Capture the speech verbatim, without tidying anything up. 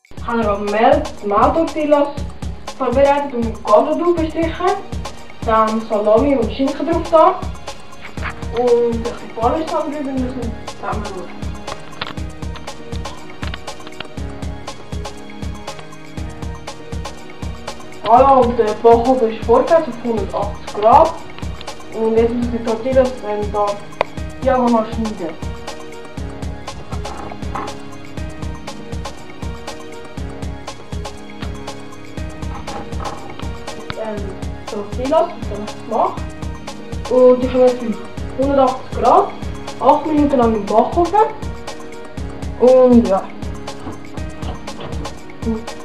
Ich habe noch Mehl, Tomatentortillas vorbereitet und mit Gabeldu bestrichen. Dann Salami und Schinken drauf da. Und ein bisschen Parmesan drüber müssen zusammenrühren. Ah ja, und der Backofen ist vorgeheizt auf hundertachtzig Grad. Und jetzt müssen die Tortillas dann da diagonal schneiden. Ähm, Tortillas, die habe ich gemacht. Und die kommen jetzt auf hundertachtzig Grad, acht Minuten lang im Backofen. Und ja.